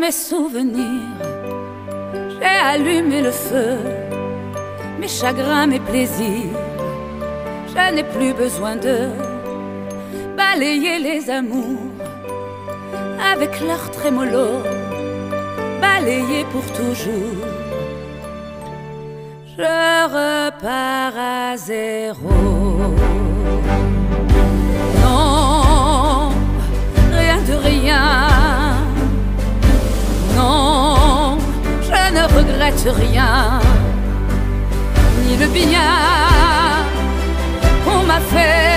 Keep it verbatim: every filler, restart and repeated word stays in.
mes souvenirs, j'ai allumé le feu, mes chagrins, mes plaisirs. Je n'ai plus besoin de balayer les amours avec leur trémolo, balayer pour toujours. Je repars à zéro. Non, rien de rien. Non, je ne regrette rien, ni le bien qu'on m'a fait,